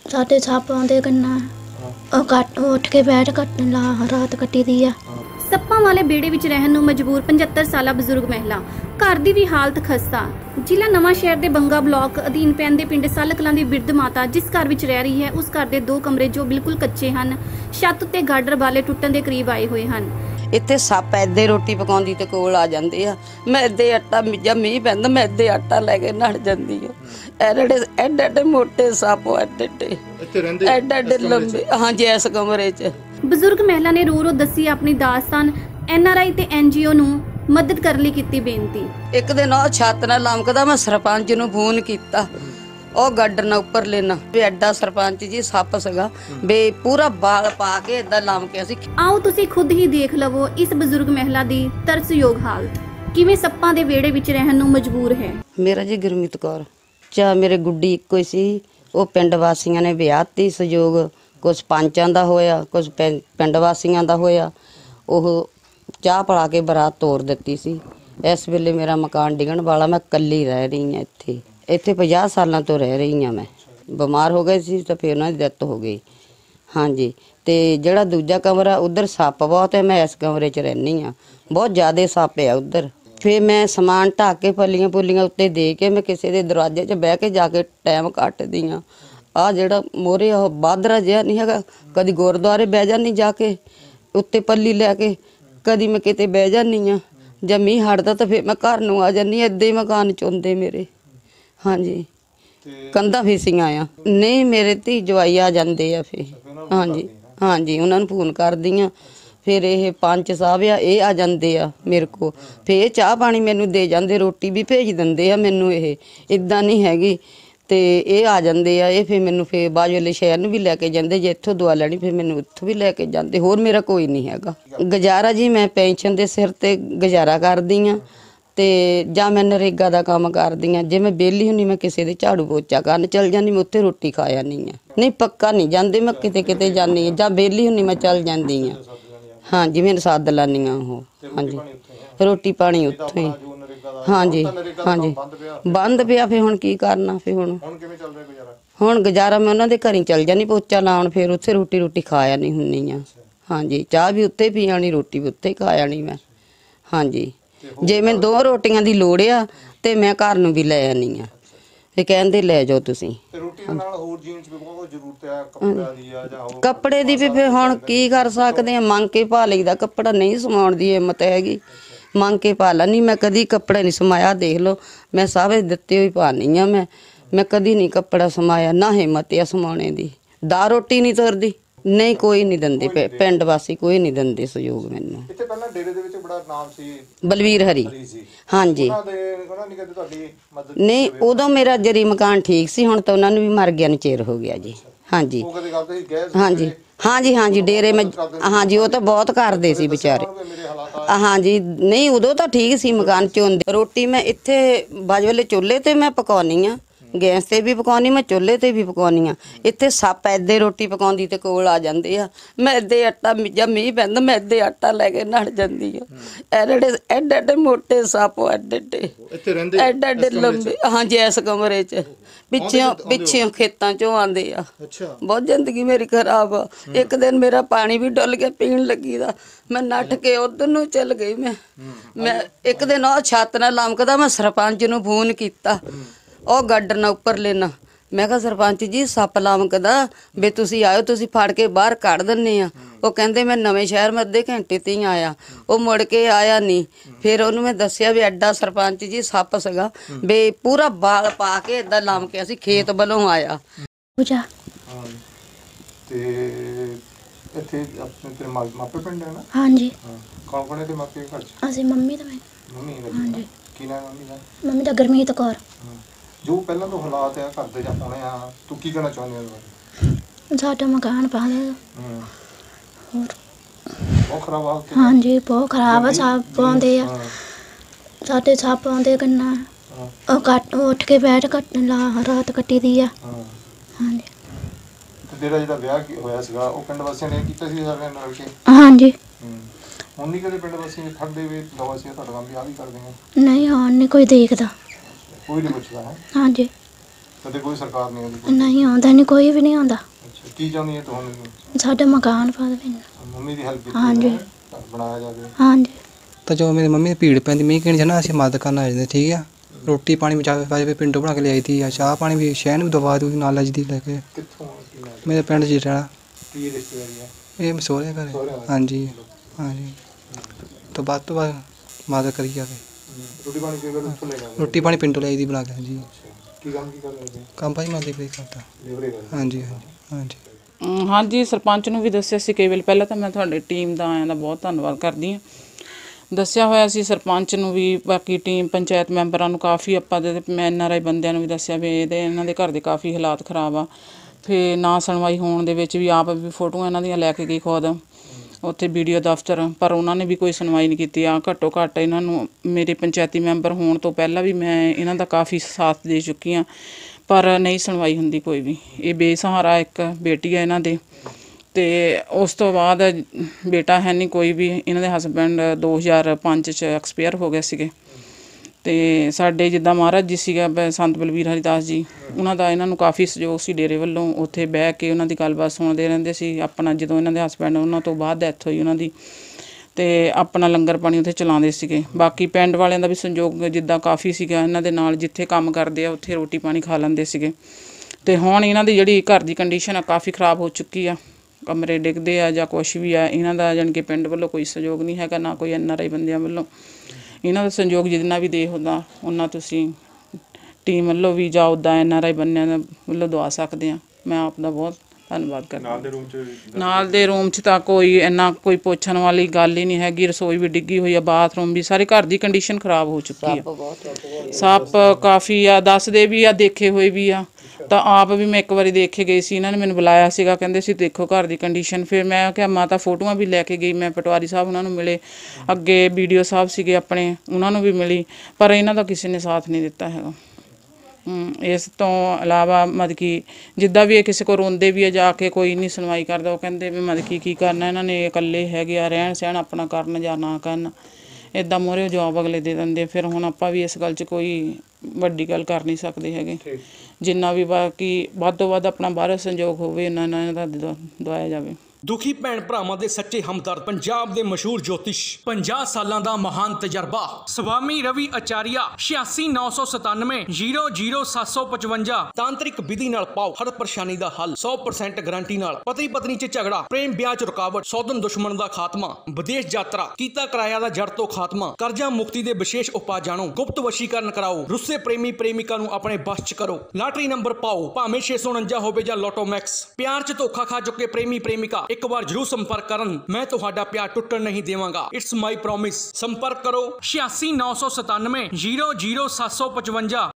ਸਾਡੇ ਸੱਪ ਆਉਂਦੇ ਕੰਨਾਂ ਉਹ ਕੱਟ ਉੱਠ ਕੇ ਬੈਠ ਕੱਟ ਲਾ ਰਾਤ ਕੱਟੀ ਦੀ ਆ। ਸੱਪਾਂ ਵਾਲੇ ਬੇੜੇ ਵਿੱਚ ਰਹਿਣ ਨੂੰ ਮਜਬੂਰ 75 ਸਾਲਾ ਬਜ਼ੁਰਗ ਮਹਿਲਾ, ਘਰ ਦੀ ਵੀ ਹਾਲਤ ਖਸਤਾ। ਜ਼ਿਲ੍ਹਾ ਨਵਾਂ ਸ਼ਹਿਰ ਦੇ ਬੰਗਾ ਬਲਾਕ ਅਧੀਨ ਪੈਂਦੇ ਪਿੰਡ ਸੱਲ ਕਲਾਂ ਦੀ ਬਿਰਧ ਮਾਤਾ ਜਿਸ ਘਰ ਵਿੱਚ ਰਹਿ ਰਹੀ ਹੈ, ਉਸ ਘਰ ਦੇ 2 ਕਮਰੇ ਜੋ ਬਿਲਕੁਲ ਕੱਚੇ ਹਨ, ਛੱਤ ਉੱਤੇ ਗਾਡਰ ਵਾਲੇ ਟੁੱਟਣ ਦੇ ਕਰੀਬ ਆਏ ਹੋਏ ਹਨ। ਇੱਥੇ ਸੱਪ ਐਦੇ ਰੋਟੀ ਪਕਾਉਂਦੀ ਤੇ ਕੋਲ ਆ ਜਾਂਦੇ ਆ। ਮੈਂ ਐਦੇ ਆਟਾ ਜਾਂ ਮੀਂਹ ਪੈਂਦਾ ਮੈਂ ਐਦੇ ਆਟਾ ਲੈ ਕੇ ਨੜ ਜਾਂਦੀ ਆ। ਐਡੇ ਐਡੇ ਮੋਟੇ ਸੱਪ ਐਡੇ ਐਡੇ ਲੰਬੇ। ਹਾਂਜੀ, ਇਸ ਕਮਰੇ 'ਚ। ਬਜ਼ੁਰਗ ਮਹਿਲਾ ਨੇ ਰੋ ਦੱਸੀ ਆਪਣੀ ਦਾਸਤਾਨ। NRI ਤੇ NGO ਨੂੰ ਮਦਦ ਕਰਨ ਲਈ ਕੀਤੀ ਬੇਨਤੀ। ਇੱਕ ਦਿਨ ਉਹ ਛੱਤ ਨਾਲ ਲਮਕਦਾ, ਮੈਂ ਸਰਪੰਚ ਨੂੰ ਫੋਨ ਕੀਤਾ, ਉਹ ਗਾਡਰ ਨਾਲ ਉੱਪਰ ਲੈਣਾ ਵੀ ਐਡਾ ਸਰਪੰਚ ਜੀ ਸੱਪ ਸੀਗਾ ਵੀ ਪੂਰਾ ਬਾਲ ਪਾ ਕੇ ਏਦਾਂ ਲਮਕਿਆ ਸੀ। ਆਓ ਤੁਸੀਂ ਖੁਦ ਹੀ ਦੇਖ ਲਵੋ ਇਸ ਬਜ਼ੁਰਗ ਮਹਿਲਾ ਦੀ ਤਰਸਯੋਗ ਹਾਲਤ, ਕਿਵੇਂ ਸੱਪਾਂ ਦੇ ਵਿਹੜੇ ਵਿੱਚ ਰਹਿਣ ਨੂੰ ਮਜਬੂਰ ਹੈ। ਮੇਰਾ ਜੀ ਗੁਰਮੀਤ ਕੌਰ ਚਾ ਮੇਰੇ ਗੁੱਡੀ ਇੱਕੋ ਹੀ ਸੀ। ਉਹ ਪਿੰਡ ਵਾਸੀਆਂ ਨੇ ਵਿਆਹਤੀ, ਸਹਿਯੋਗ ਕੁਛ ਪੰਚਾਂ ਦਾ ਹੋਇਆ, ਕੁਛ ਪਿੰਡ ਵਾਸੀਆਂ ਦਾ ਹੋਇਆ। ਉਹ ਚਾਹ ਪੜਾ ਕੇ ਬਰਾਤ ਤੋਰ ਦਿੱਤੀ ਸੀ। ਇਸ ਵੇਲੇ ਮੇਰਾ ਮਕਾਨ ਡਿੱਗਣ ਵਾਲਾ, ਮੈਂ ਇਕੱਲੀ ਰਹਿ ਰਹੀ ਹਾਂ ਇੱਥੇ 50 ਸਾਲਾਂ ਤੋਂ ਰਹਿ ਰਹੀ ਹਾਂ। ਮੈਂ ਬਿਮਾਰ ਹੋ ਗਈ ਸੀ ਤਾਂ ਫਿਰ ਉਹਨਾਂ ਦੀ ਡੈਥ ਹੋ ਗਈ। ਹਾਂਜੀ, ਤੇ ਜਿਹੜਾ ਦੂਜਾ ਕਮਰਾ ਉਧਰ ਸੱਪ ਬਹੁਤ ਹੈ, ਮੈਂ ਇਸ ਕਮਰੇ 'ਚ ਰਹਿੰਦੀ ਹਾਂ। ਬਹੁਤ ਜ਼ਿਆਦਾ ਸੱਪ ਆ ਉਧਰ। ਫਿਰ ਮੈਂ ਸਮਾਨ ਢੱਕ ਕੇ ਪੱਲੀਆਂ ਪੁੱਲੀਆਂ ਉੱਤੇ ਦੇ ਕੇ ਮੈਂ ਕਿਸੇ ਦੇ ਦਰਵਾਜ਼ੇ 'ਚ ਬਹਿ ਕੇ ਜਾ ਕੇ ਟਾਈਮ ਕੱਟਦੀ ਹਾਂ। ਆਹ ਜਿਹੜਾ ਮੋਹਰੇ ਉਹ ਬਾਦਰਾ ਜਿਹਾ ਨਹੀਂ ਹੈਗਾ, ਕਦੀ ਗੁਰਦੁਆਰੇ ਬਹਿ ਜਾਂਦੀ ਜਾ ਕੇ ਉੱਤੇ ਪੱਲੀ ਲੈ ਕੇ, ਕਦੀ ਮੈਂ ਕਿਤੇ ਬਹਿ ਜਾਂਦੀ ਹਾਂ। ਜਾਂ ਮੀਂਹ ਹਟਦਾ ਤਾਂ ਫਿਰ ਮੈਂ ਘਰ ਨੂੰ ਆ ਜਾਂਦੀ। ਇੱਦਾਂ ਹੀ ਮਕਾਨ ਚੁੰਦੇ ਮੇਰੇ। ਹਾਂਜੀ, ਕੰਧਾਂ ਫੀਸੀਆਂ ਆ। ਨਹੀਂ, ਮੇਰੇ ਧੀ ਜਵਾਈ ਆ ਜਾਂਦੇ ਆ ਫਿਰ। ਹਾਂਜੀ, ਉਹਨਾਂ ਨੂੰ ਫੋਨ ਕਰਦੀ ਆ। ਫਿਰ ਇਹ ਪੰਚ ਸਾਹਿਬ ਆ, ਇਹ ਆ ਜਾਂਦੇ ਆ ਮੇਰੇ ਕੋਲ। ਫਿਰ ਇਹ ਚਾਹ ਪਾਣੀ ਮੈਨੂੰ ਦੇ ਜਾਂਦੇ, ਰੋਟੀ ਵੀ ਭੇਜ ਦਿੰਦੇ ਆ ਮੈਨੂੰ। ਇਹ ਇੱਦਾਂ ਨਹੀਂ ਹੈਗੀ। ਤੇ ਇਹ ਆ ਜਾਂਦੇ ਆ। ਇਹ ਫਿਰ ਮੈਨੂੰ ਫਿਰ ਬਾਜ ਵਾਲੇ ਸ਼ਹਿਰ ਨੂੰ ਵੀ ਲੈ ਕੇ ਜਾਂਦੇ। ਜੇ ਇੱਥੋਂ ਦਵਾ ਲੈਣੀ ਫਿਰ ਮੈਨੂੰ ਉੱਥੋਂ ਵੀ ਲੈ ਕੇ ਜਾਂਦੇ। ਹੋਰ ਮੇਰਾ ਕੋਈ ਨਹੀਂ ਹੈਗਾ ਗੁਜ਼ਾਰਾ ਜੀ। ਮੈਂ ਪੈਨਸ਼ਨ ਦੇ ਸਿਰ ਤੇ ਗੁਜ਼ਾਰਾ ਕਰਦੀ ਹਾਂ ਤੇ ਜਾਂ ਮੈਂ ਨਰੇਗਾ ਦਾ ਕੰਮ ਕਰਦੀ ਹਾਂ। ਜੇ ਮੈਂ ਵਿਹਲੀ ਹੁੰਦੀ ਮੈਂ ਕਿਸੇ ਦੇ ਝਾੜੂ ਪੋਚਾ ਕਰਨ ਚੱਲ ਜਾਂਦੀ, ਮੈਂ ਉੱਥੇ ਰੋਟੀ ਖਾ ਜਾਂਦੀ ਹਾਂ। ਨਹੀਂ, ਪੱਕਾ ਨਹੀਂ ਜਾਂਦੇ, ਮੈਂ ਕਿਤੇ ਕਿਤੇ ਜਾਂਦੀ ਹਾਂ। ਜਾਂ ਵਿਹਲੀ ਹੁੰਦੀ ਮੈਂ ਚੱਲ ਜਾਂਦੀ ਹਾਂ। ਹਾਂਜੀ, ਮੈਨੂੰ ਸੱਦ ਲੈਂਦੀ ਹਾਂ ਉਹ। ਹਾਂਜੀ, ਰੋਟੀ ਪਾਣੀ ਉੱਥੋਂ ਹੀ। ਹਾਂਜੀ, ਬੰਦ ਪਿਆ। ਫਿਰ ਹੁਣ ਕੀ ਕਰਨਾ। ਫਿਰ ਹੁਣ ਗੁਜ਼ਾਰਾ ਮੈਂ ਉਹਨਾਂ ਦੇ ਘਰ ਚੱਲ ਜਾਂਦੀ ਪੋਚਾ ਲਾਉਣ, ਫਿਰ ਉੱਥੇ ਰੋਟੀ ਖਾ ਜਾਣੀ ਹੁੰਦੀ ਆ। ਹਾਂਜੀ, ਚਾਹ ਵੀ ਉੱਥੇ ਪੀ ਜਾਣੀ, ਰੋਟੀ ਵੀ ਉੱਥੇ ਖਾ ਜਾਣੀ ਮੈਂ। ਹਾਂਜੀ, ਜੇ ਮੈਨੂੰ 2 ਰੋਟੀਆਂ ਦੀ ਲੋੜ ਆ ਤੇ ਮੈਂ ਘਰ ਨੂੰ ਵੀ ਲੈ ਆਨੀ ਆ। ਇਹ ਕਹਿੰਦੇ ਲੈ ਜਾਓ ਤੁਸੀਂ। ਕੱਪੜੇ ਦੀ ਵੀ ਫਿਰ ਹੁਣ ਕੀ ਕਰ ਸਕਦੇ ਆ। ਮੰਗ ਕੇ ਪਾ ਲਈਦਾ ਕੱਪੜਾ। ਨਹੀਂ ਸਮਾਉਣ ਦੀ ਹਿੰਮਤ ਹੈਗੀ, ਮੰਗ ਕੇ ਪਾ ਲੈਂਦੀ। ਮੈਂ ਕਦੀ ਕੱਪੜਾ ਨਹੀਂ ਸਮਾਇਆ, ਦੇਖ ਲਓ। ਮੈਂ ਸਾਰੇ ਦਿੱਤੇ ਹੋਈ ਪਾਉਂਦੀ ਹਾਂ। ਮੈਂ ਕਦੀ ਨਹੀਂ ਕੱਪੜਾ ਸਮਾਇਆ, ਨਾ ਹਿੰਮਤ ਆ ਸਮਾਉਣੇ ਦੀ। ਦਾ ਰੋਟੀ ਨਹੀਂ ਤੁਰਦੀ। ਨਹੀਂ, ਕੋਈ ਨਹੀਂ ਦਿੰਦੇ, ਪਿੰਡ ਵਾਸੀ ਕੋਈ ਨਹੀਂ ਦਿੰਦੇ ਸਹਿਯੋਗ ਮੈਨੂੰ। ਇੱਥੇ ਪਹਿਲਾਂ ਡੇਰੇ ਦੇ ਵਿੱਚ ਬੜਾ ਨਾਮ ਸੀ, ਬਲਵੀਰ ਹਰੀ। ਹਾਂਜੀ, ਨਹੀਂ ਉਦੋਂ ਮੇਰਾ ਜਰੀ ਮਕਾਨ ਠੀਕ ਸੀ। ਹੁਣ ਤਾਂ ਉਹਨਾਂ ਨੂੰ ਵੀ ਮਰ ਗਿਆ ਨੂੰ ਚਿਰ ਹੋ ਗਿਆ ਜੀ। ਹਾਂਜੀ ਹਾਂਜੀ, ਡੇਰੇ ਮੈਂ। ਹਾਂਜੀ, ਉਹ ਤਾਂ ਬਹੁਤ ਕਰਦੇ ਸੀ ਵਿਚਾਰੇ। ਹਾਂਜੀ, ਨਹੀਂ ਉਦੋਂ ਤਾਂ ਠੀਕ ਸੀ ਮਕਾਨ ਚੋਂਦੇ। ਰੋਟੀ ਮੈਂ ਇੱਥੇ ਬਾਜ ਵਾਲੇ ਚੁੱਲ੍ਹੇ ਤੇ ਮੈਂ ਪਕਾਉਣੀ ਆ, ਗੈਸ ਤੇ ਵੀ ਪਕਾਉਣੀ, ਮੈਂ ਚੁੱਲ੍ਹੇ ਤੇ ਵੀ ਪਕਾਉਣੀ ਆ। ਇੱਥੇ ਸੱਪ ਐਦੇ ਰੋਟੀ ਪਕਾਉਂਦੀ ਤੇ ਕੋਲ ਆ ਜਾਂਦੇ ਆ। ਮੈਂ ਐਦੇ ਆਟਾ ਜਾਂ ਮੀਂਹ ਪੈਂਦਾ ਮੈਂ ਐਦੇ ਆਟਾ ਲੈ ਕੇ ਨੜ ਜਾਂਦੀ ਆ। ਐਡੇ ਐਡੇ ਮੋਟੇ ਸੱਪ ਐਡੇ ਐਡੇ ਲੰਬੇ। ਹਾਂਜੀ, ਇਸ ਕਮਰੇ 'ਚ ਪਿੱਛੇ ਖੇਤਾਂ 'ਚੋਂ ਆਉਂਦੇ ਆ। ਬਹੁਤ ਜ਼ਿੰਦਗੀ ਮੇਰੀ ਖਰਾਬ ਆ। ਇੱਕ ਦਿਨ ਮੇਰਾ ਪਾਣੀ ਵੀ ਡੁੱਲ ਗਿਆ ਪੀਣ ਲੱਗੀ ਦਾ। ਮੈਂ ਨੱਠ ਕੇ ਉਧਰ ਨੂੰ ਚੱਲ ਗਈ। ਮੈਂ ਇੱਕ ਦਿਨ ਉਹ ਛੱਤ ਨਾਲ ਲਮਕਦਾ, ਮੈਂ ਸਰਪੰਚ ਨੂੰ ਫੋਨ ਕੀਤਾ, ਉਹ ਗਾਡਰ ਨਾਲ ਉੱਪਰ ਲੈਣਾ। ਮੈਂ ਕਿਹਾ ਸਰਪੰਚ ਜੀ ਸੱਪ ਲਮਕਦਾ ਵੀ ਤੁਸੀਂ ਆਇਓ, ਤੁਸੀਂ ਫੜ ਕੇ ਬਾਹਰ ਕੱਢ ਦਿੰਦੇ ਆ। ਉਹ ਕਹਿੰਦੇ ਮੈਂ ਨਵੇਂ ਸ਼ਹਿਰ ਮੈਂ ਅੱਧੇ ਘੰਟੇ ਤੇ ਹੀ ਆਇਆ। ਉਹ ਮੁੜ ਕੇ ਆਇਆ ਨਹੀਂ। ਫਿਰ ਉਹਨੂੰ ਮੈਂ ਦੱਸਿਆ ਵੀ ਐਡਾ ਸਰਪੰਚ ਜੀ ਸੱਪ ਸੀਗਾ ਵੀ ਪੂਰਾ ਬਾਲ ਪਾ ਕੇ ਏਦਾਂ ਲਮਕਿਆ ਸੀ, ਖੇਤ ਵੱਲੋਂ ਆਇਆ। ਤੇ ਇੱਥੇ ਆਪਣੇ ਤੇਰੇ ਮਾਪੇ ਪਿੰਡ ਹੈ ਨਾ? ਹਾਂਜੀ। ਕੌਣ ਕੌਣ ਇਹਦੇ ਮਾਪੇ ਘਰ 'ਚ? ਅਸੀਂ ਮੰਮੀ ਤੇ ਮੈਂ। ਹਾਂਜੀ, ਕੀ ਨਾਮ ਮੰਮੀ ਦਾ? ਮੰਮੀ ਦਾ ਗੁਰਮੀਤ ਕੌਰ। ਜੋ ਪਹਿਲਾਂ ਤੋਂ ਹਾਲਾਤ ਆ ਘਰ ਦੇ ਜਾਂ ਹੋਣੇ ਆ, ਤੂੰ ਕੀ ਕਹਿਣਾ ਚਾਹੁੰਦੀ ਆ? ਸਾਡਾ ਮਕਾਨ ਪਾ ਦੇ। ਹੋਰ ਬਹੁਤ ਖਰਾਬ ਹਾਲਤ। ਹਾਂਜੀ, ਬਹੁਤ ਖਰਾਬ ਆ। ਸੱਪ ਆਉਂਦੇ ਆ ਸਾਡੇ, ਸੱਪ ਆਉਂਦੇ ਕੰਨਾਂ ਉਹ ਕੱਟ ਉੱਠ ਕੇ ਬੈਠ ਕੱਟ ਲਾ ਰਾਤ ਕੱਟੀ ਦੀ ਆ। ਹਾਂਜੀ, ਤੇਰਾ ਜਿਹੜਾ ਵਿਆਹ ਹੋਇਆ ਸੀਗਾ ਉਹ ਪਿੰਡ ਵਾਸੀਆਂ ਨੇ ਕੀਤਾ ਸੀ ਸਾਰਿਆਂ ਨਾਲ ਕੇ? ਹਾਂਜੀ। ਹੁਣ ਨਹੀਂ ਕਦੇ ਪਿੰਡ ਵਾਸੀ ਖੜਦੇ ਵੀ ਦਵਾ ਸੀ ਤੁਹਾਡਾ ਕੰਮ ਵੀ ਆ ਵੀ ਕਰਦੇ ਆ? ਨਹੀਂ, ਹੁਣ ਨਹੀਂ ਕੋਈ ਦੇਖਦਾ, ਕੋਈ ਨਹੀਂ ਪੁੱਛਦਾ ਹੈ। ਹਾਂਜੀ, ਕਦੇ ਕੋਈ ਸਰਕਾਰ ਨਹੀਂ ਆਉਂਦੀ? ਨਹੀਂ ਆਉਂਦਾ, ਨਹੀਂ ਕੋਈ ਵੀ ਨਹੀਂ ਆਉਂਦਾ। ਅੱਛਾ, ਕੀ ਚਾਹੁੰਦੀ ਹੈ ਤੁਹਾਨੂੰ? ਸਾਡਾ ਮਕਾਨ ਪਾ ਦੇਣ। ਮੰਮੀ ਦੀ ਹੈਲਪ ਹਾਂਜੀ। ਘਰ ਬਣਾਇਆ ਜਾਵੇ। ਹਾਂਜੀ। ਤਾਂ ਜੋ ਮੇਰੀ ਮੰਮੀ ਦੀ ਭੀੜ ਪੈਂਦੀ ਮੀਂਹ ਕਿਹਨੇ ਜਾਣਾ ਅਸੀਂ ਮਦਦ ਕਰਨ ਆ ਜਾਂਦੇ, ਠੀਕ ਆ। ਰੋਟੀ ਪਾਣੀ ਬਚਾ ਪਿੰਡੋਂ ਬਣਾ ਕੇ ਲਿਆਈ ਦੀ ਆ, ਚਾਹ ਪਾਣੀ ਵੀ ਸ਼ਹਿਰ ਨੂੰ ਦਵਾ ਦੂ ਨਾਲ ਲੱਜਦੀ ਲੈ ਕੇ। ਕਿੱਥੋਂ ਕੀ ਨਾਲ? ਮੇਰੇ ਪਿੰਡ ਜੀਟਾਲਾ। ਕੀ ਰਿਸ਼ਤੇਦਾਰੀ ਹੈ? ਇਹ ਸਹੁਰੇ ਘਰ ਹੈ। ਹਾਂਜੀ ਹਾਂਜੀ। ਤੋਂ ਵੱਧ ਮਦਦ ਕਰੀ ਜਾਵੇ। ਰੋਟੀ ਪਾਣੀ ਕਿਵੇਂ ਉੱਥੋਂ ਲੈ ਕੇ? ਰੋਟੀ ਪਾਣੀ ਪਿੰਡੋਂ ਲਿਆਈ ਦੀ ਬਣਾ ਕੇ। ਹਾਂਜੀ। ਕੀ ਕੰਮ ਕੀ ਕਰਦੇ? ਕੰਮ ਭਾਈ ਮੈਂ ਲਿਵਰੀ ਕਰਦਾ। ਲਿਵਰੀ ਕਰਦੇ? ਹਾਂਜੀ ਹਾਂਜੀ ਹਾਂਜੀ। ਹਾਂਜੀ, ਸਰਪੰਚ ਨੂੰ ਵੀ ਦੱਸਿਆ ਸੀ ਕਈ ਵੇਲੇ। ਪਹਿਲਾਂ ਤਾਂ ਮੈਂ ਤੁਹਾਡੇ ਟੀਮ ਦਾ ਆਇਆਂ ਦਾ ਬਹੁਤ ਧੰਨਵਾਦ ਕਰਦੀ ਹਾਂ। ਦੱਸਿਆ ਹੋਇਆ ਸੀ ਸਰਪੰਚ ਨੂੰ ਵੀ, ਬਾਕੀ ਟੀਮ ਪੰਚਾਇਤ ਮੈਂਬਰਾਂ ਨੂੰ ਕਾਫੀ ਆਪਾਂ ਦੇ NRI ਬੰਦਿਆਂ ਨੂੰ ਵੀ ਦੱਸਿਆ ਵੀ ਇਹਨਾਂ ਦੇ ਘਰ ਦੇ ਕਾਫੀ ਹਾਲਾਤ ਖ਼ਰਾਬ ਆ। ਫਿਰ ਨਾ ਸੁਣਵਾਈ ਹੋਣ ਦੇ ਵਿੱਚ ਵੀ ਆਪ ਵੀ ਫੋਟੋਆਂ ਇਹਨਾਂ ਦੀਆਂ ਲੈ ਕੇ ਗਈ ਖੁਦ ਉੱਥੇ BDO ਦਫ਼ਤਰ, ਪਰ ਉਹਨਾਂ ਨੇ ਵੀ ਕੋਈ ਸੁਣਵਾਈ ਨਹੀਂ ਕੀਤੀ ਆ। ਘੱਟੋ ਘੱਟ ਇਹਨਾਂ ਨੂੰ ਮੇਰੇ ਪੰਚਾਇਤੀ ਮੈਂਬਰ ਹੋਣ ਤੋਂ ਪਹਿਲਾਂ ਵੀ ਮੈਂ ਇਹਨਾਂ ਦਾ ਕਾਫੀ ਸਾਥ ਦੇ ਚੁੱਕੀ ਹਾਂ, ਪਰ ਨਹੀਂ ਸੁਣਵਾਈ ਹੁੰਦੀ ਕੋਈ ਵੀ। ਇਹ ਬੇਸਹਾਰਾ ਇੱਕ ਬੇਟੀ ਹੈ ਇਹਨਾਂ ਦੇ, ਅਤੇ ਉਸ ਤੋਂ ਬਾਅਦ ਬੇਟਾ ਹੈ ਨਹੀਂ ਕੋਈ ਵੀ। ਇਹਨਾਂ ਦੇ ਹਸਬੈਂਡ 2005 'ਚ ਐਕਸਪਾਇਰ ਹੋ ਗਏ ਸੀਗੇ। ਅਤੇ ਸਾਡੇ ਜਿੱਦਾਂ ਮਹਾਰਾਜ ਜੀ ਸੀਗਾ ਸੰਤ ਬਲਬੀਰ ਹਰੀਦਾਸ ਜੀ, ਉਹਨਾਂ ਦਾ ਇਹਨਾਂ ਨੂੰ ਕਾਫੀ ਸਹਿਯੋਗ ਸੀ ਡੇਰੇ ਵੱਲੋਂ। ਉੱਥੇ ਬਹਿ ਕੇ ਉਹਨਾਂ ਦੀ ਗੱਲਬਾਤ ਸੁਣਦੇ ਰਹਿੰਦੇ ਸੀ। ਆਪਣਾ ਜਦੋਂ ਇਹਨਾਂ ਦੇ ਹਸਬੈਂਡ ਉਹਨਾਂ ਤੋਂ ਬਾਅਦ ਡੈਥ ਹੋਈ ਉਹਨਾਂ ਦੀ, ਅਤੇ ਆਪਣਾ ਲੰਗਰ ਪਾਣੀ ਉੱਥੇ ਚਲਾਉਂਦੇ ਸੀਗੇ। ਬਾਕੀ ਪਿੰਡ ਵਾਲਿਆਂ ਦਾ ਵੀ ਸੰਯੋਗ ਜਿੱਦਾਂ ਕਾਫੀ ਸੀਗਾ ਇਹਨਾਂ ਦੇ ਨਾਲ, ਜਿੱਥੇ ਕੰਮ ਕਰਦੇ ਆ ਉੱਥੇ ਰੋਟੀ ਪਾਣੀ ਖਾ ਲੈਂਦੇ ਸੀਗੇ। ਅਤੇ ਹੁਣ ਇਹਨਾਂ ਦੀ ਜਿਹੜੀ ਘਰ ਦੀ ਕੰਡੀਸ਼ਨ ਆ ਕਾਫੀ ਖ਼ਰਾਬ ਹੋ ਚੁੱਕੀ ਆ, ਕਮਰੇ ਡਿੱਗਦੇ ਆ ਜਾਂ ਕੁਛ ਵੀ ਆ। ਇਹਨਾਂ ਦਾ ਜਾਣੀ ਕਿ ਪਿੰਡ ਵੱਲੋਂ ਕੋਈ ਸਹਿਯੋਗ ਨਹੀਂ ਹੈਗਾ, ਨਾ ਕੋਈ NRI ਬੰਦਿਆਂ ਵੱਲੋਂ। ਇਹਨਾਂ ਦਾ ਸੰਯੋਗ ਜਿੰਨਾ ਵੀ ਦੇ ਹੁੰਦਾ ਉਹਨਾਂ ਤੁਸੀਂ ਟੀਮ ਵੱਲੋਂ ਵੀ ਜਾਂ ਉੱਦਾਂ NRI ਬੰਦਿਆਂ ਵੱਲੋਂ ਦਵਾ ਸਕਦੇ ਆ। ਮੈਂ ਆਪ ਦਾ ਬਹੁਤ ਧੰਨਵਾਦ ਕਰਦਾ। ਨਾਲ ਦੇ ਰੂਮ 'ਚ ਤਾਂ ਕੋਈ ਇੰਨਾ ਕੋਈ ਪੁੱਛਣ ਵਾਲੀ ਗੱਲ ਹੀ ਨਹੀਂ ਹੈਗੀ। ਰਸੋਈ ਵੀ ਡਿੱਗੀ ਹੋਈ ਆ, ਬਾਥਰੂਮ ਵੀ, ਸਾਰੇ ਘਰ ਦੀ ਕੰਡੀਸ਼ਨ ਖ਼ਰਾਬ ਹੋ ਚੁੱਕੀ ਆ। ਸੱਪ ਕਾਫੀ ਆ, ਦੱਸਦੇ ਵੀ ਆ, ਦੇਖੇ ਹੋਏ ਵੀ ਆ। ਤਾਂ ਆਪ ਵੀ ਮੈਂ ਇੱਕ ਵਾਰੀ ਦੇਖ ਕੇ ਗਈ ਸੀ, ਇਹਨਾਂ ਨੇ ਮੈਨੂੰ ਬੁਲਾਇਆ ਸੀਗਾ, ਕਹਿੰਦੇ ਸੀ ਦੇਖੋ ਘਰ ਦੀ ਕੰਡੀਸ਼ਨ। ਫਿਰ ਮੈਂ ਕਿਹਾ ਮਾਤਾ ਫੋਟੋਆਂ ਵੀ ਲੈ ਕੇ ਗਈ। ਮੈਂ ਪਟਵਾਰੀ ਸਾਹਿਬ ਉਹਨਾਂ ਨੂੰ ਮਿਲੇ, ਅੱਗੇ BDO ਸਾਹਿਬ ਸੀਗੇ ਆਪਣੇ, ਉਹਨਾਂ ਨੂੰ ਵੀ ਮਿਲੀ, ਪਰ ਇਹਨਾਂ ਦਾ ਕਿਸੇ ਨੇ ਸਾਥ ਨਹੀਂ ਦਿੱਤਾ ਹੈਗਾ। ਇਸ ਤੋਂ ਇਲਾਵਾ ਮਤਲਬ ਕਿ ਜਿੱਦਾਂ ਵੀ ਇਹ ਕਿਸੇ ਕੋਲ ਰੋਂਦੇ ਵੀ ਆ ਜਾ ਕੇ, ਕੋਈ ਨਹੀਂ ਸੁਣਵਾਈ ਕਰਦਾ। ਉਹ ਕਹਿੰਦੇ ਵੀ ਮਤਲਬ ਕਿ ਕੀ ਕਰਨਾ ਇਹਨਾਂ ਨੇ, ਇਕੱਲੇ ਹੈਗੇ ਆ, ਰਹਿਣ ਸਹਿਣ ਆਪਣਾ ਕਰਨ ਜਾਂ ਨਾ ਕਰਨ, ਇੱਦਾਂ ਮੂਹਰੇ ਜਵਾਬ ਅਗਲੇ ਦੇ ਦਿੰਦੇ। ਫਿਰ ਹੁਣ ਆਪਾਂ ਵੀ ਇਸ ਗੱਲ 'ਚ ਕੋਈ ਵੱਡੀ ਗੱਲ ਕਰ ਨਹੀਂ ਸਕਦੇ ਹੈਗੇ। ਜਿੰਨਾ ਵੀ ਬਾਕੀ ਵੱਧ ਤੋਂ ਵੱਧ ਆਪਣਾ ਬਾਹਰ ਸੰਯੋਗ ਹੋਵੇ ਇਹਨਾਂ ਦਾ ਦਵਾਇਆ ਜਾਵੇ। ਦੁਖੀ ਭੈਣ ਭਰਾਵਾਂ ਦੇ ਸੱਚੇ ਹਮਦਰਦ ਪੰਜਾਬ ਦੇ ਮਸ਼ਹੂਰ ਜੋਤਿਸ਼ 50 ਸਾਲਾਂ ਦਾ ਮਹਾਨ ਤਜਰਬਾ ਸਵਾਮੀ ਰਵੀ ਆਚਾਰੀਆ 86,997 00755 ਤਾਂਤਰਿਕ ਵਿਧੀ ਨਾਲ ਪਾਓ ਹਰ ਪਰੇਸ਼ਾਨੀ ਦਾ ਹੱਲ 100% ਗਾਰੰਟੀ ਨਾਲ। ਪਤੀ ਪਤਨੀ 'ਚ ਝਗੜਾ, ਪ੍ਰੇਮ ਵਿਆਹ 'ਚ ਰੁਕਾਵਟ, ਸੌਦਨ ਦੁਸ਼ਮਣ ਦਾ ਖਾਤਮਾ, ਵਿਦੇਸ਼ ਯਾਤਰਾ, ਕੀਤਾ ਕਿਰਾਇਆ ਦਾ ਜੜ ਤੋਂ ਖਾਤਮਾ, ਕਰਜ਼ਾ ਮੁਕਤੀ ਦੇ ਵਿਸ਼ੇਸ਼ ਉਪਾਅ ਜਾਣੋ, ਗੁਪਤ ਵਸ਼ੀਕਰਨ ਕਰਾਓ, ਰੁੱਸੇ ਪ੍ਰੇਮੀ ਪ੍ਰੇਮਿਕਾ ਨੂੰ ਆਪਣੇ ਬਸ 'ਚ ਕਰੋ, ਲਾਟਰੀ ਨੰਬਰ ਪਾਓ, ਭਾਵੇਂ 649 ਹੋਵੇ ਜਾਂ ਲੋਟੋ ਮੈਕਸ। ਪਿਆਰ 'ਚ ਧੋਖਾ ਖਾ ਚੁੱਕੇ ਪ੍ਰੇਮੀ ਪ੍ਰੇਮਿਕਾ ਇੱਕ ਵਾਰ ਜਰੂਰ ਸੰਪਰਕ ਕਰਨ। ਮੈਂ ਤੁਹਾਡਾ ਪਿਆਰ ਟੁੱਟਣ ਨਹੀਂ ਦੇਵਾਂਗਾ। It's my promise. ਸੰਪਰਕ ਕਰੋ 86,997 00755।